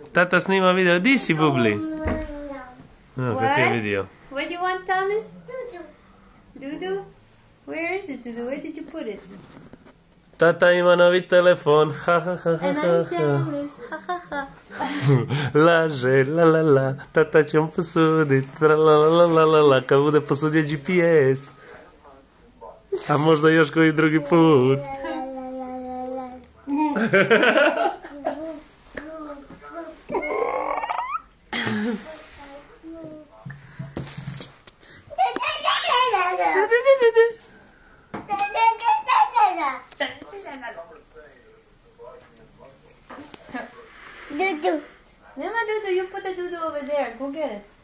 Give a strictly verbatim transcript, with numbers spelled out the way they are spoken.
Tata snima video. Di si, Bubli? No, What? kakve video? What do you want, Thomas? Dudu? Where is it, Dudu? Where did you put it? Tata ima novi telefon. Ha, ha, ha, ha, And ha, I'm ha. jealous. Ha ha ha. Laže, la la la. Tata će vam posudit. Tra la la la la la la. Kad bude posudio G P S. A možda još koji drugi put. Dudu. Nema Dudu, you put the Dudu over there. Go get it.